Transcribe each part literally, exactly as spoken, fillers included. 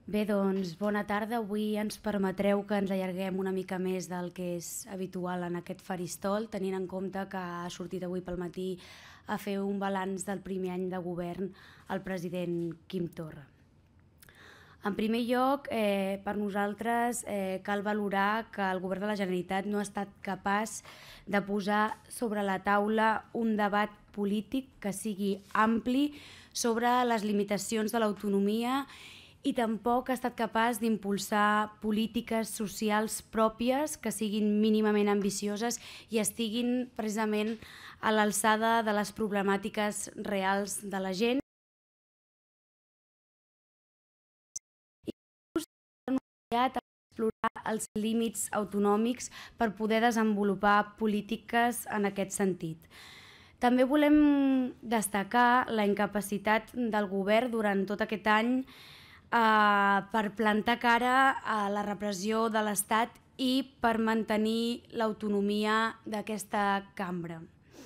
Bé, doncs, bona tarda. Avui ens permetreu que ens allarguem una mica més del que és habitual en aquest faristol, tenint en compte que ha sortit avui pel matí a fer un balanç del primer any de govern el president Quim Torra. En primer lloc, eh, per nosaltres eh, cal valorar que el govern de la Generalitat no ha estat capaç de posar sobre la taula un debat polític que sigui ampli sobre les limitacions de l'autonomia i tampoc ha estat capaç d'impulsar polítiques socials pròpies que siguin mínimament ambicioses i estiguin precisament a l'alçada de les problemàtiques reals de la gent. A explorar els límits autonòmics per poder desenvolupar polítiques en aquest sentit. També volem destacar la incapacitat del govern durant tot aquest any eh, per plantar cara a la repressió de l'Estat i per mantenir l'autonomia d'aquesta cambra.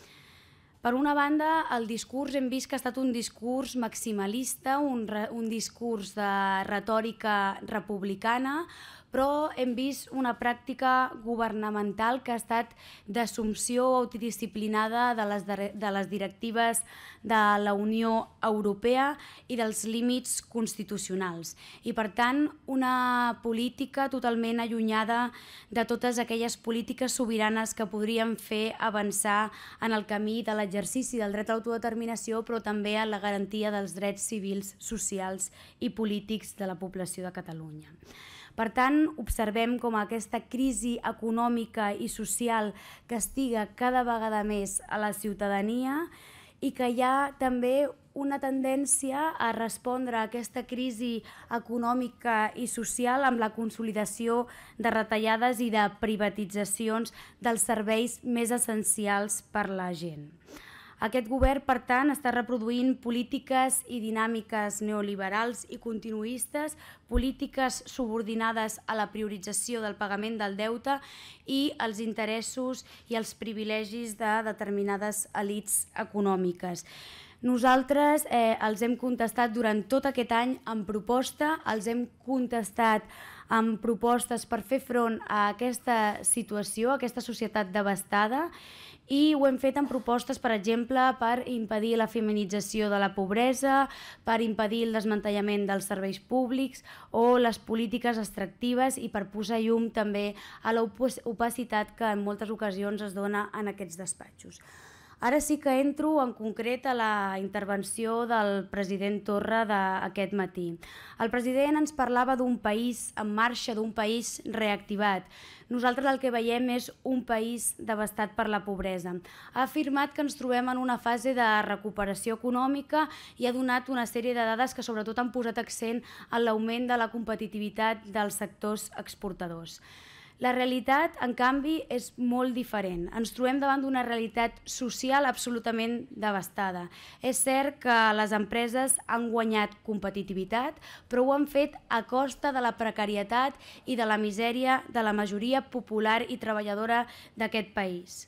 Per una banda, el discurs hem vist que ha estat un discurs maximalista, un, un discurs de retòrica republicana, però hem vist una pràctica governamental que ha estat d'assumpció autodisciplinada de les, de les directives de la Unió Europea i dels límits constitucionals. I, per tant, una política totalment allunyada de totes aquelles polítiques sobiranes que podrien fer avançar en el camí de l'exercici del dret a l'autodeterminació, però també en la garantia dels drets civils, socials i polítics de la població de Catalunya. Per tant, observem com aquesta crisi econòmica i social castiga cada vegada més a la ciutadania i que hi ha també una tendència a respondre a aquesta crisi econòmica i social amb la consolidació de retallades i de privatitzacions dels serveis més essencials per la gent. Aquest govern, per tant, està reproduint polítiques i dinàmiques neoliberals i continuistes, polítiques subordinades a la priorització del pagament del deute i els interessos i els privilegis de determinades elits econòmiques. Nosaltres eh, els hem contestat durant tot aquest any amb proposta, els hem contestat amb propostes per fer front a aquesta situació, a aquesta societat devastada, i ho hem fet amb propostes, per exemple, per impedir la feminització de la pobresa, per impedir el desmantellament dels serveis públics o les polítiques extractives i per posar llum també a l'opacitat que en moltes ocasions es dona en aquests despatxos. Ara sí que entro en concret a la intervenció del president Torra d'aquest matí. El president ens parlava d'un país en marxa, d'un país reactivat. Nosaltres el que veiem és un país devastat per la pobresa. Ha afirmat que ens trobem en una fase de recuperació econòmica i ha donat una sèrie de dades que sobretot han posat accent en l'augment de la competitivitat dels sectors exportadors. La realitat, en canvi, és molt diferent. Ens trobem davant d'una realitat social absolutament devastada. És cert que les empreses han guanyat competitivitat, però ho han fet a costa de la precarietat i de la misèria de la majoria popular i treballadora d'aquest país.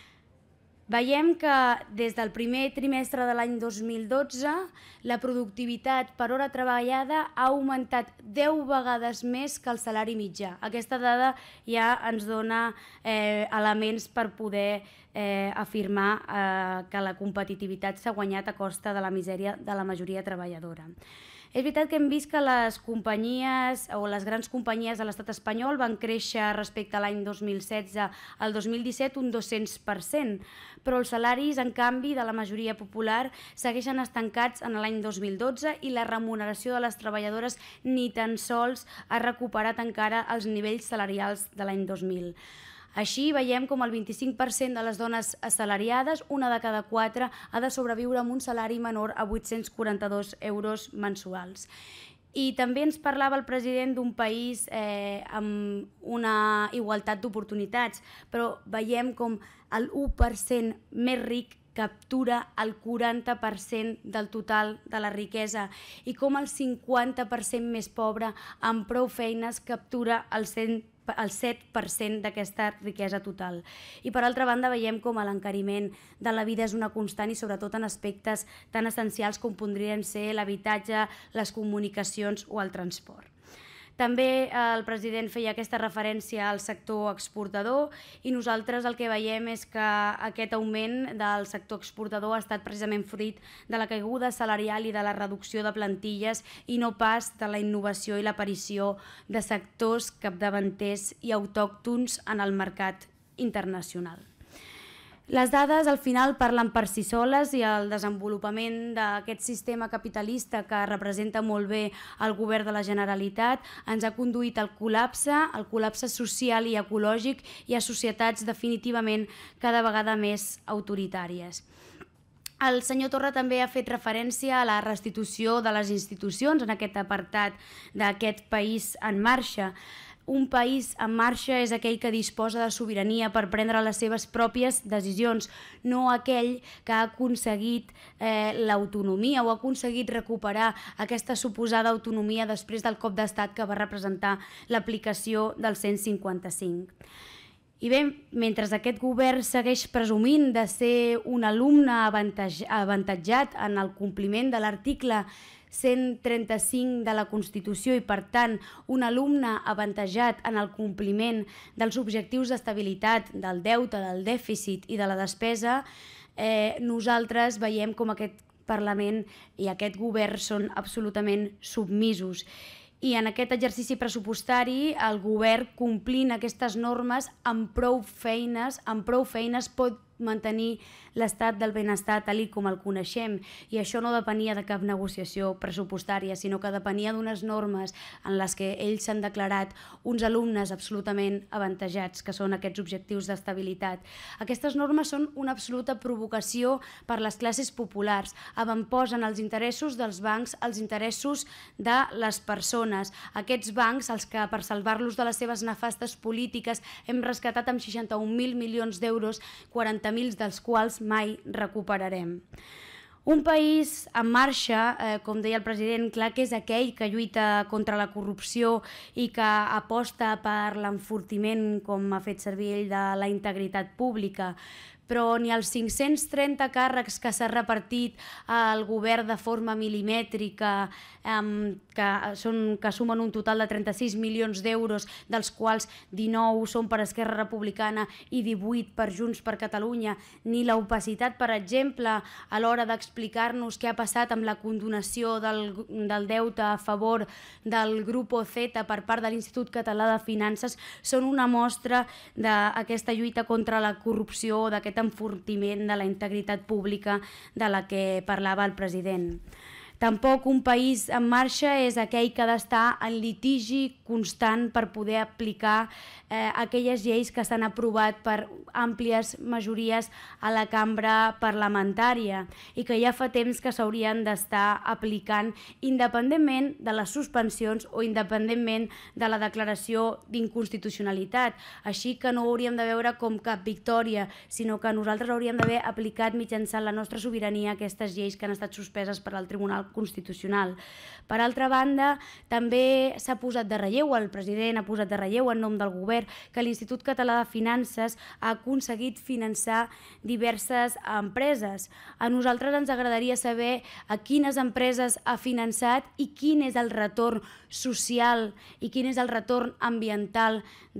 Veiem que des del primer trimestre de l'any dos mil dotze la productivitat per hora treballada ha augmentat deu vegades més que el salari mitjà. Aquesta dada ja ens dona eh, elements per poder eh, afirmar eh, que la competitivitat s'ha guanyat a costa de la misèria de la majoria treballadora. És veritat que hem vist que les companyies o les grans companyies de l'estat espanyol van créixer respecte a l'any dos mil setze al dos mil disset un dos-cents per cent, però els salaris, en canvi, de la majoria popular segueixen estancats en l'any dos mil dotze i la remuneració de les treballadores ni tan sols ha recuperat encara els nivells salarials de l'any dos mil. Així veiem com el vint-i-cinc per cent de les dones assalariades, una de cada quatre, ha de sobreviure amb un salari menor a vuit-cents quaranta-dos euros mensuals. I també ens parlava el president d'un país eh, amb una igualtat d'oportunitats, però veiem com el u per cent més ric captura el quaranta per cent del total de la riquesa i com el cinquanta per cent més pobre amb prou feines captura el cent per cent el set per cent d'aquesta riquesa total. I per altra banda veiem com l'encariment de la vida és una constant i sobretot en aspectes tan essencials com podrien ser l'habitatge, les comunicacions o el transport. També el president feia aquesta referència al sector exportador i nosaltres el que veiem és que aquest augment del sector exportador ha estat precisament fruit de la caiguda salarial i de la reducció de plantilles i no pas de la innovació i l'aparició de sectors capdavanters i autòctons en el mercat internacional. Les dades al final parlen per si soles i el desenvolupament d'aquest sistema capitalista que representa molt bé el govern de la Generalitat ens ha conduït al col·lapse, al col·lapse social i ecològic i a societats definitivament cada vegada més autoritàries. El senyor Torra també ha fet referència a la restitució de les institucions en aquest apartat d'aquest país en marxa. Un país en marxa és aquell que disposa de sobirania per prendre les seves pròpies decisions, no aquell que ha aconseguit eh, l'autonomia o ha aconseguit recuperar aquesta suposada autonomia després del cop d'estat que va representar l'aplicació del cent cinquanta-cinc. I bé, mentre aquest govern segueix presumint de ser un alumne avantatjat en el compliment de l'article cent trenta-cinc de la Constitució i, per tant, un alumne avantatjat en el compliment dels objectius d'estabilitat, del deute, del dèficit i de la despesa, eh, nosaltres veiem com aquest Parlament i aquest govern són absolutament submisos. I en aquest exercici pressupostari el govern, complint aquestes normes, amb prou feines, amb prou feines pot mantenir l'estat del benestar tal com el coneixem, i això no depenia de cap negociació pressupostària, sinó que depenia d'unes normes en les que ells s'han declarat uns alumnes absolutament avantatjats, que són aquests objectius d'estabilitat. Aquestes normes són una absoluta provocació per les classes populars, avantposen els interessos dels bancs als interessos de les persones. Aquests bancs, els que per salvar-los de les seves nefastes polítiques hem rescatat amb seixanta-un mil milions d'euros, quaranta mil dels quals mai recuperarem. Un país en marxa, eh, com deia el president, clar que és aquell que lluita contra la corrupció i que aposta per l'enfortiment, com ha fet servir ell, de la integritat pública, però ni els cinc-cents trenta càrrecs que s'ha repartit al govern de forma milimètrica, eh, que, són, que sumen un total de trenta-sis milions d'euros, dels quals dinou són per Esquerra Republicana i divuit per Junts per Catalunya, ni l'opacitat, per exemple, a l'hora d'explicar-nos què ha passat amb la condonació del, del deute a favor del Grupo Z per part de l'Institut Català de Finances, són una mostra d'aquesta lluita contra la corrupció, d'aquest enfortiment de la integritat pública de la que parlava el president. Tampoc un país en marxa és aquell que ha d'estar en litigi constant per poder aplicar eh, aquelles lleis que s'han aprovat per àmplies majories a la cambra parlamentària i que ja fa temps que s'haurien d'estar aplicant independentment de les suspensions o independentment de la declaració d'inconstitucionalitat. Així que no ho hauríem de veure com cap victòria, sinó que nosaltres hauríem d'haver aplicat mitjançant la nostra sobirania aquestes lleis que han estat suspeses per al Tribunal Constitucional. Per altra banda, també s'ha posat de relleu, el president ha posat de relleu en nom del govern, que l'Institut Català de Finances ha aconseguit finançar diverses empreses. A nosaltres ens agradaria saber a quines empreses ha finançat i quin és el retorn social i quin és el retorn ambiental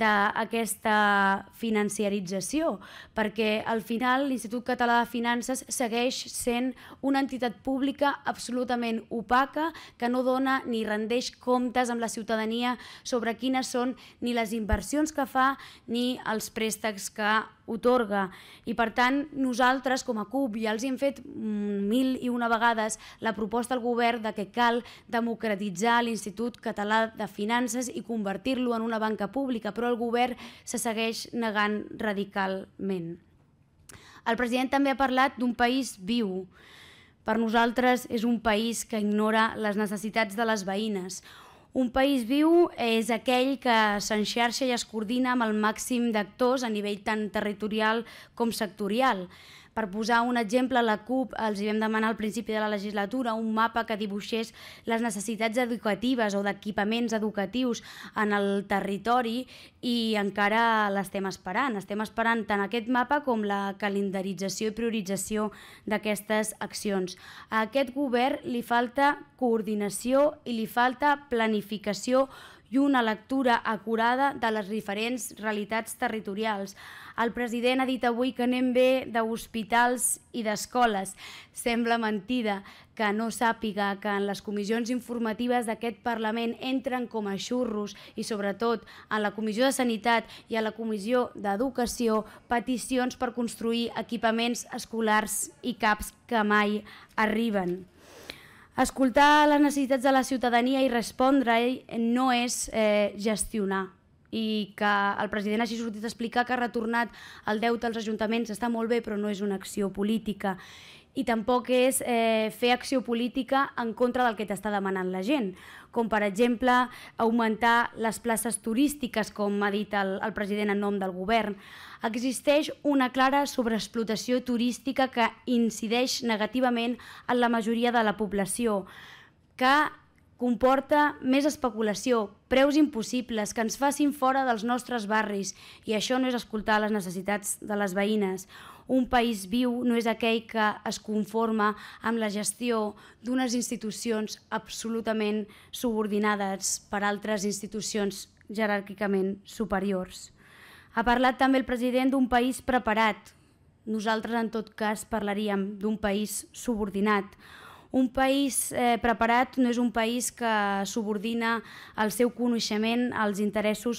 d'aquesta financiarització, perquè al final l'Institut Català de Finances segueix sent una entitat pública absolutament opaca que no dona ni rendeix comptes amb la ciutadania sobre quines són ni les inversions que fa ni els préstecs que otorga. I per tant, nosaltres com a CUP ja els hem fet mil i una vegades la proposta al govern de que cal democratitzar l'Institut Català de Finances i convertir-lo en una banca pública, però el govern se segueix negant radicalment. El president també ha parlat d'un país viu. Per nosaltres és un país que ignora les necessitats de les veïnes. Un país viu és aquell que s'enxarxa i es coordina amb el màxim d'actors a nivell tant territorial com sectorial. Per posar un exemple, la CUP els vam demanar al principi de la legislatura un mapa que dibuixés les necessitats educatives o d'equipaments educatius en el territori i encara l'estem esperant. Estem esperant tant aquest mapa com la calendarització i priorització d'aquestes accions. A aquest govern li falta coordinació i li falta planificació i una lectura acurada de les diferents realitats territorials. El president ha dit avui que anem bé d'hospitals i d'escoles. Sembla mentida que no sàpiga que en les comissions informatives d'aquest Parlament entren com a xurros i sobretot en la Comissió de Sanitat i a la Comissió d'Educació peticions per construir equipaments escolars i CAPs que mai arriben. Escoltar les necessitats de la ciutadania i respondre-hi no és eh, gestionar. I que el president hagi sortit a explicar que ha retornat el deute als ajuntaments està molt bé, però no és una acció política. I tampoc és eh, fer acció política en contra del que t'està demanant la gent, com per exemple augmentar les places turístiques, com ha dit el, el president en nom del govern. Existeix una clara sobreexplotació turística que incideix negativament en la majoria de la població, que comporta més especulació, preus impossibles, que ens facin fora dels nostres barris, i això no és escoltar les necessitats de les veïnes. Un país viu no és aquell que es conforma amb la gestió d'unes institucions absolutament subordinades per altres institucions jeràrquicament superiors. Ha parlat també el president d'un país preparat. Nosaltres, en tot cas, parlaríem d'un país subordinat. Un país eh, preparat no és un país que subordina el seu coneixement als interessos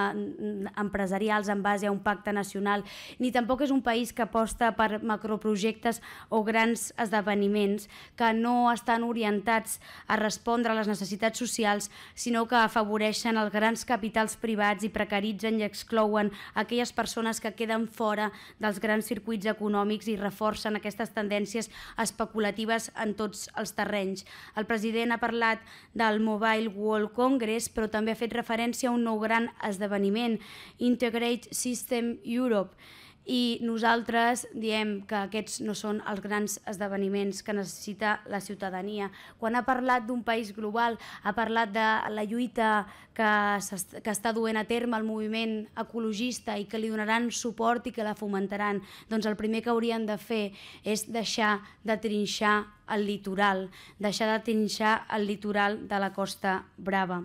empresarials en base a un pacte nacional, ni tampoc és un país que aposta per macroprojectes o grans esdeveniments que no estan orientats a respondre a les necessitats socials, sinó que afavoreixen els grans capitals privats i precaritzen i exclouen aquelles persones que queden fora dels grans circuits econòmics i reforcen aquestes tendències especulatives en tots els terrenys. El president ha parlat del Mobile World Congress, però també ha fet referència a un nou gran esdeveniment, Integrated System Europe, i nosaltres diem que aquests no són els grans esdeveniments que necessita la ciutadania. Quan ha parlat d'un país global, ha parlat de la lluita que, que està duent a terme el moviment ecologista i que li donaran suport i que la fomentaran. Doncs el primer que haurien de fer és deixar de trinxar el litoral, deixar de trinxar el litoral de la Costa Brava.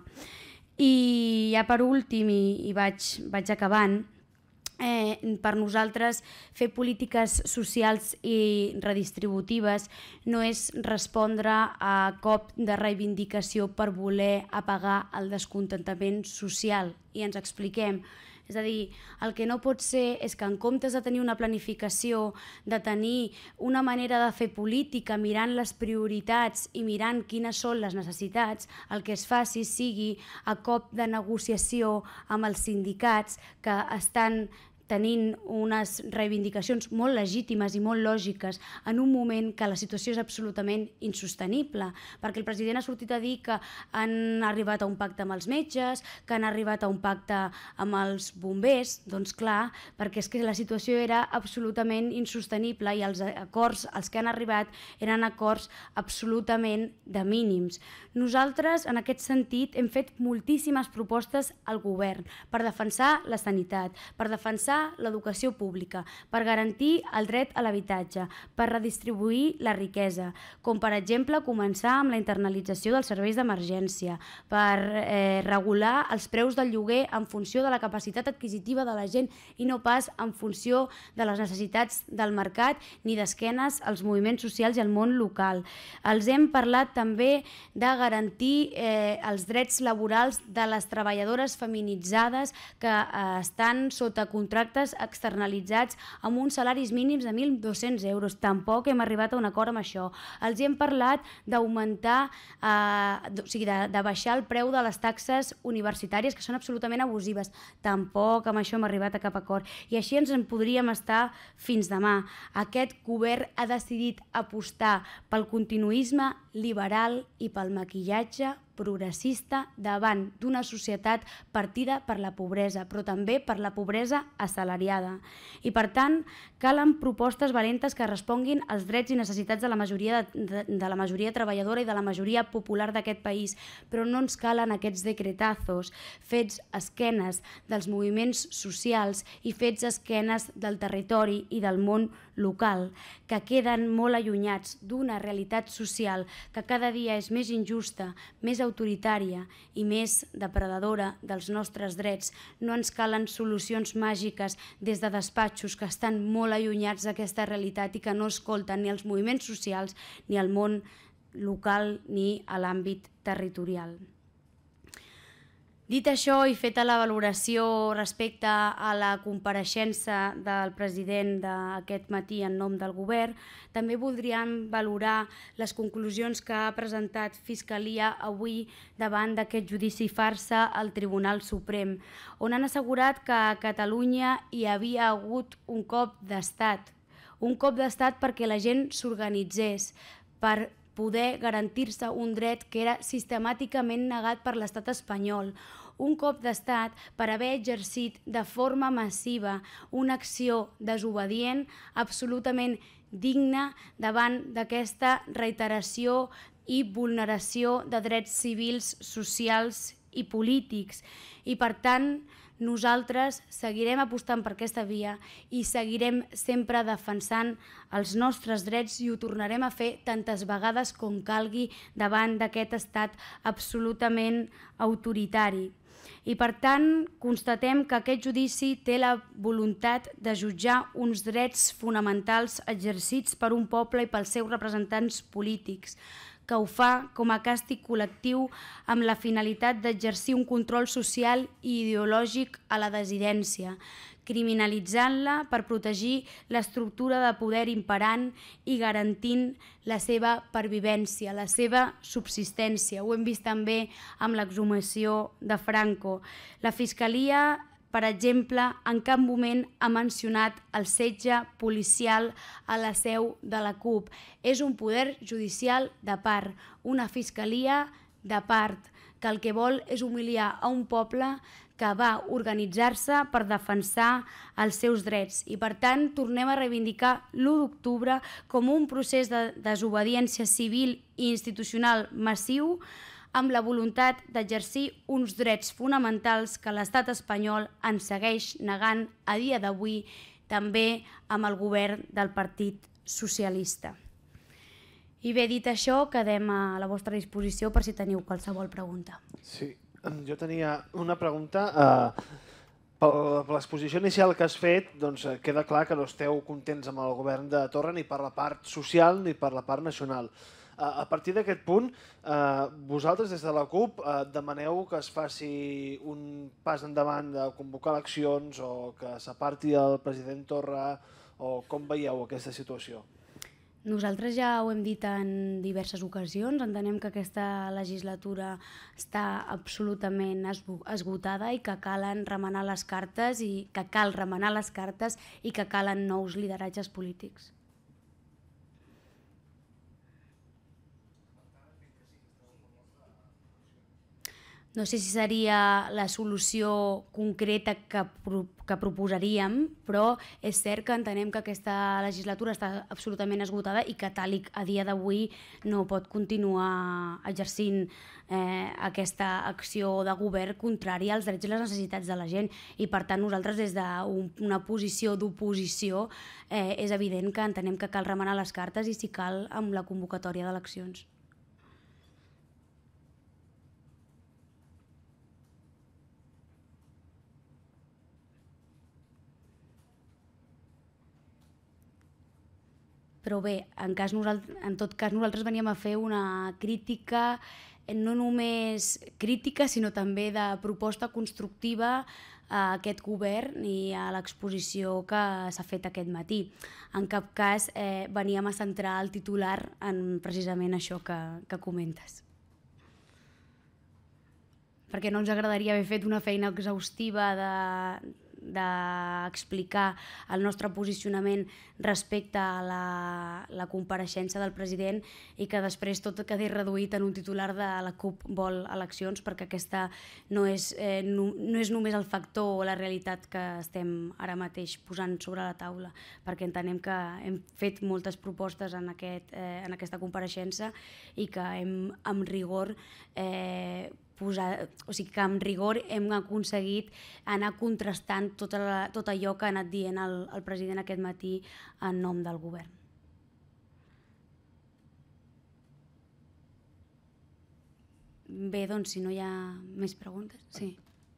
I ja per últim, i, i vaig, vaig acabant, Eh, per nosaltres fer polítiques socials i redistributives no és respondre a cop de reivindicació per voler apagar el descontentament social. I ens expliquem. És a dir, el que no pot ser és que en comptes de tenir una planificació, de tenir una manera de fer política mirant les prioritats i mirant quines són les necessitats, el que es faci sigui a cop de negociació amb els sindicats que estan tenint unes reivindicacions molt legítimes i molt lògiques en un moment que la situació és absolutament insostenible, perquè el president ha sortit a dir que han arribat a un pacte amb els metges, que han arribat a un pacte amb els bombers. Doncs clar, perquè és que la situació era absolutament insostenible i els acords als que han arribat eren acords absolutament de mínims. Nosaltres, en aquest sentit, hem fet moltíssimes propostes al govern per defensar la sanitat, per defensar l'educació pública, per garantir el dret a l'habitatge, per redistribuir la riquesa, com per exemple començar amb la internalització dels serveis d'emergència, per eh, regular els preus del lloguer en funció de la capacitat adquisitiva de la gent i no pas en funció de les necessitats del mercat ni d'esquenes als moviments socials i al món local. Els hem parlat també de garantir eh, els drets laborals de les treballadores feminitzades que eh, estan sota contracte externalitzats amb uns salaris mínims de mil dos-cents euros. Tampoc hem arribat a un acord amb això. Els hem parlat d'augmentar, eh, o sigui, de, de baixar el preu de les taxes universitàries, que són absolutament abusives. Tampoc amb això hem arribat a cap acord. I així ens en podríem estar fins demà. Aquest govern ha decidit apostar pel continuisme liberal i pel maquillatge progressista davant d'una societat partida per la pobresa, però també per la pobresa assalariada. I per tant, calen propostes valentes que responguin als drets i necessitats de la majoria, de, de, de la majoria treballadora i de la majoria popular d'aquest país, però no ens calen aquests decretazos fets a esquenes dels moviments socials i fets a esquenes del territori i del món local, que queden molt allunyats d'una realitat social que cada dia és més injusta, més autoritària i més depredadora dels nostres drets. No ens calen solucions màgiques des de despatxos que estan molt allunyats d'aquesta realitat i que no escolten ni els moviments socials, ni el món local, ni a l'àmbit territorial. Dit això i feta la valoració respecte a la compareixença del president d'aquest matí en nom del govern, també voldríem valorar les conclusions que ha presentat Fiscalia avui davant d'aquest judici farsa al Tribunal Suprem, on han assegurat que a Catalunya hi havia hagut un cop d'estat, un cop d'estat perquè la gent s'organitzés, per poder garantir-se un dret que era sistemàticament negat per l'estat espanyol, un cop d'estat per haver exercit de forma massiva una acció desobedient absolutament digna davant d'aquesta reiteració i vulneració de drets civils, socials i polítics. I per tant, nosaltres seguirem apostant per aquesta via i seguirem sempre defensant els nostres drets i ho tornarem a fer tantes vegades com calgui davant d'aquest estat absolutament autoritari. I per tant, constatem que aquest judici té la voluntat de jutjar uns drets fonamentals exercits per un poble i pels seus representants polítics, que ho fa com a càstig col·lectiu amb la finalitat d'exercir un control social i ideològic a la dissidència, criminalitzant-la per protegir l'estructura de poder imperant i garantint la seva pervivència, la seva subsistència. Ho hem vist també amb l'exhumació de Franco. La Fiscalia, per exemple, en cap moment ha mencionat el setge policial a la seu de la CUP. És un poder judicial de part, una fiscalia de part, que el que vol és humiliar a un poble que va organitzar-se per defensar els seus drets. I per tant, tornem a reivindicar l'u d'octubre com un procés de desobediència civil i institucional massiu amb la voluntat d'exercir uns drets fonamentals que l'estat espanyol ens segueix negant a dia d'avui, també amb el govern del Partit Socialista. I bé, dit això, quedem a la vostra disposició per si teniu qualsevol pregunta. Sí, jo tenia una pregunta. Per l'exposició inicial que has fet, queda clar que no esteu contents amb el govern de Torra ni per la part social ni per la part nacional. A partir d'aquest punt, vosaltres des de la CUP demaneu que es faci un pas endavant de convocar eleccions o que s'aparti el president Torra, o com veieu aquesta situació? Nosaltres ja ho hem dit en diverses ocasions, entenem que aquesta legislatura està absolutament esgotada i que calen remenar les cartes i que cal remenar les cartes i que calen nous lideratges polítics. No sé si seria la solució concreta que, que proposaríem, però és cert que entenem que aquesta legislatura està absolutament esgotada i que tal i a dia d'avui no pot continuar exercint eh, aquesta acció de govern contrària als drets i les necessitats de la gent. I per tant nosaltres des d'una posició d'oposició eh, és evident que entenem que cal remenar les cartes i si cal amb la convocatòria d'eleccions. Però bé, en, cas nosaltres, en tot cas nosaltres veníem a fer una crítica, no només crítica, sinó també de proposta constructiva a aquest govern i a l'exposició que s'ha fet aquest matí. En cap cas eh, veníem a centrar el titular en precisament això que, que comentes. Perquè no ens agradaria haver fet una feina exhaustiva de... d'explicar el nostre posicionament respecte a la, la compareixença del president i que després tot quedi reduït en un titular de la CUP vol eleccions, perquè aquesta no és, eh, no, no és només el factor o la realitat que estem ara mateix posant sobre la taula, perquè entenem que hem fet moltes propostes en, aquest, eh, en aquesta compareixença i que hem, amb rigor, eh, Posar, o sigui que amb rigor hem aconseguit anar contrastant tot, la, tot allò que ha anat dient el, el president aquest matí en nom del govern. Bé, doncs, si no hi ha més preguntes, sí.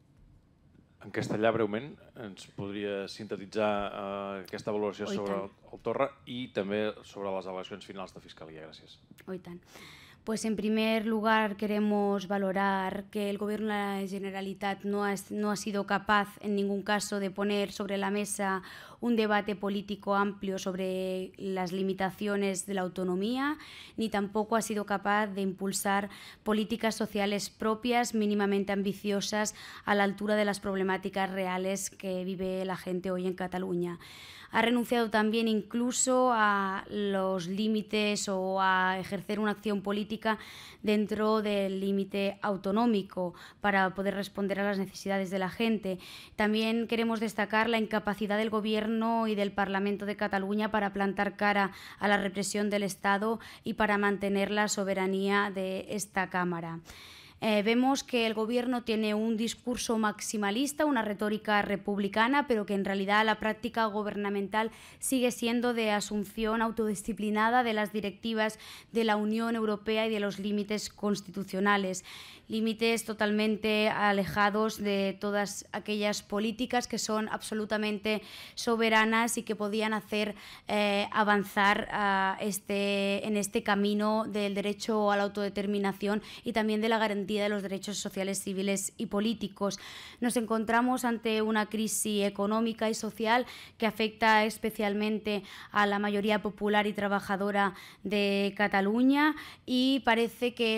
En castellà, breument, ens podria sintetitzar eh, aquesta valoració Oh, sobre el, el Torra i també sobre les eleccions finals de Fiscalia. Gràcies. Oh, y tant. Pues en primer lugar queremos valorar que el Gobierno de la Generalitat no ha, no ha sido capaz en ningún caso de poner sobre la mesa un debate político amplio sobre las limitaciones de la autonomía, ni tampoco ha sido capaz de impulsar políticas sociales propias mínimamente ambiciosas a la altura de las problemáticas reales que vive la gente hoy en Cataluña. Ha renunciado también incluso a los límites o a ejercer una acción política dentro del límite autonómico para poder responder a las necesidades de la gente. También queremos destacar la incapacidad del Gobierno y del Parlamento de Cataluña para plantar cara a la represión del Estado y para mantener la soberanía de esta Cámara. Eh, vemos que el Gobierno tiene un discurso maximalista, una retórica republicana, pero que en realidad la práctica gubernamental sigue siendo de asunción autodisciplinada de las directivas de la Unión Europea y de los límites constitucionales. Límites totalmente alejados de todas aquellas políticas que son absolutamente soberanas y que podían hacer eh, avanzar a este, en este camino del derecho a la autodeterminación y también de la garantía de los derechos sociales, civiles y políticos. Nos encontramos ante una crisis económica y social que afecta especialmente a la mayoría popular y trabajadora de Cataluña y parece que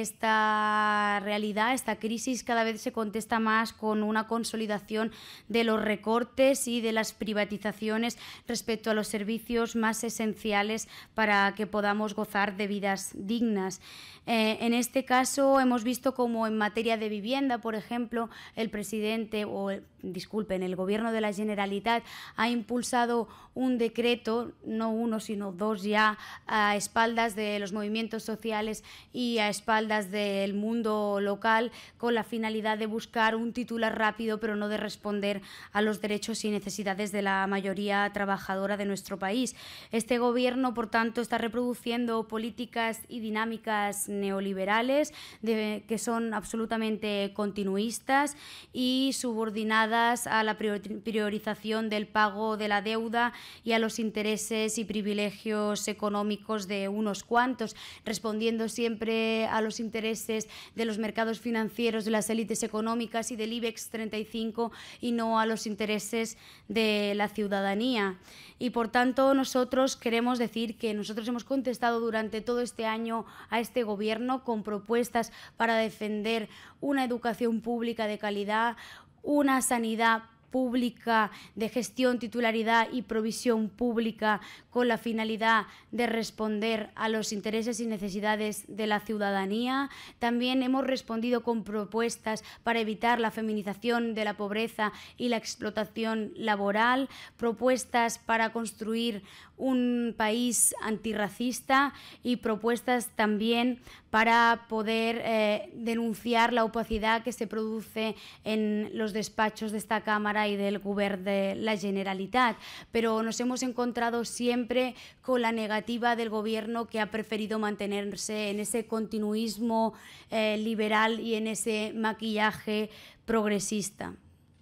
esta realidad, esta crisis cada vez se contesta más con una consolidación de los recortes y de las privatizaciones respecto a los servicios más esenciales para que podamos gozar de vidas dignas. Eh, en este caso hemos visto como en materia de vivienda, por ejemplo, el presidente, o el, disculpen, el Gobierno de la Generalitat ha impulsado un decreto, no uno sino dos ya, a espaldas de los movimientos sociales y a espaldas del mundo local, con la finalidad de buscar un titular rápido pero no de responder a los derechos y necesidades de la mayoría trabajadora de nuestro país. Este Gobierno, por tanto, está reproduciendo políticas y dinámicas neoliberales de, que son absolutamente continuistas y subordinadas a la priorización del pago de la deuda y a los intereses y privilegios económicos de unos cuantos, respondiendo siempre a los intereses de los mercados financieros, de las élites económicas y del IBEX treinta y cinco y no a los intereses de la ciudadanía. Y por tanto nosotros queremos decir que nosotros hemos contestado durante todo este año a este Gobierno con propuestas para defender una educación pública de calidad, una sanidad pública de gestión, titularidad y provisión pública con la finalidad de responder a los intereses y necesidades de la ciudadanía. También hemos respondido con propuestas para evitar la feminización de la pobreza y la explotación laboral, propuestas para construir un país antirracista y propuestas también para poder eh, denunciar la opacidad que se produce en los despachos de esta Cámara y del Govern de la Generalitat. Pero nos hemos encontrado siempre con la negativa del Gobierno, que ha preferido mantenerse en ese continuismo eh, liberal y en ese maquillaje progresista.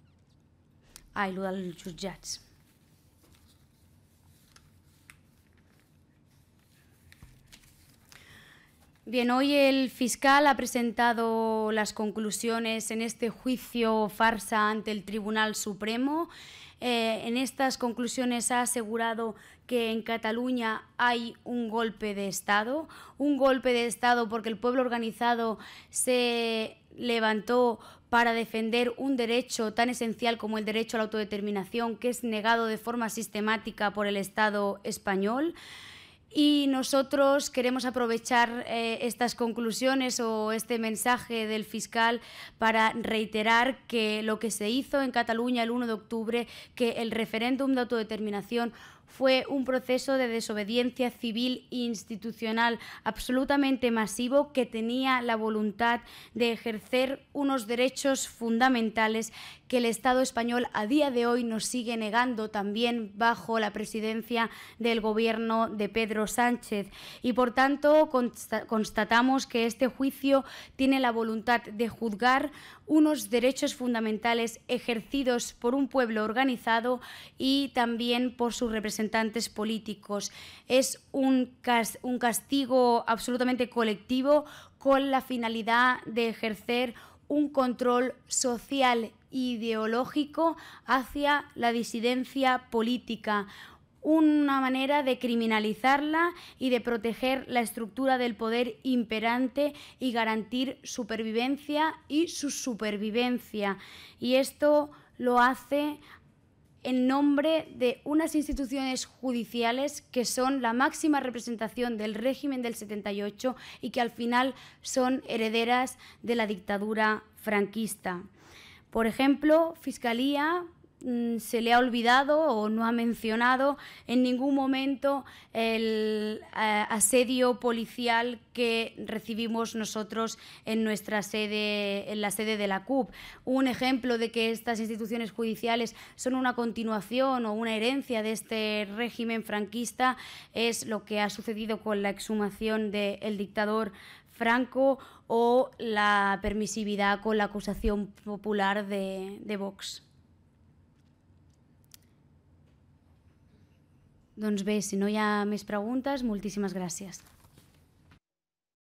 Ah, i lo dels jutjats. Bien, hoy el fiscal ha presentado las conclusiones en este juicio farsa ante el Tribunal Supremo. Eh, en estas conclusiones ha asegurado que en Cataluña hay un golpe de Estado, un golpe de Estado porque el pueblo organizado se levantó para defender un derecho tan esencial como el derecho a la autodeterminación, que es negado de forma sistemática por el Estado español. Y nosotros queremos aprovechar eh, estas conclusiones o este mensaje del fiscal para reiterar que lo que se hizo en Cataluña el uno de octubre, que el referéndum de autodeterminación fue un proceso de desobediencia civil e institucional absolutamente masivo que tenía la voluntad de ejercer unos derechos fundamentales que el Estado español a día de hoy nos sigue negando también bajo la presidencia del gobierno de Pedro Sánchez. Y por tanto constatamos que este juicio tiene la voluntad de juzgar unos derechos fundamentales ejercidos por un pueblo organizado y también por sus representantes políticos. Es un, cas- un castigo absolutamente colectivo con la finalidad de ejercer un control social e ideológico hacia la disidencia política, una manera de criminalizarla y de proteger la estructura del poder imperante y garantir supervivencia y su supervivencia. Y esto lo hace en nombre de unas instituciones judiciales que son la máxima representación del régimen del setenta y ocho y que al final son herederas de la dictadura franquista. Por ejemplo, Fiscalía se le ha olvidado o no ha mencionado en ningún momento el eh, asedio policial que recibimos nosotros en nuestra sede, en la sede de la C U P. Un ejemplo de que estas instituciones judiciales son una continuación o una herencia de este régimen franquista es lo que ha sucedido con la exhumación del dictador Franco o la permisividad con la acusación popular de, de Vox. Doncs bé, si no hi ha més preguntes, moltíssimes gràcies.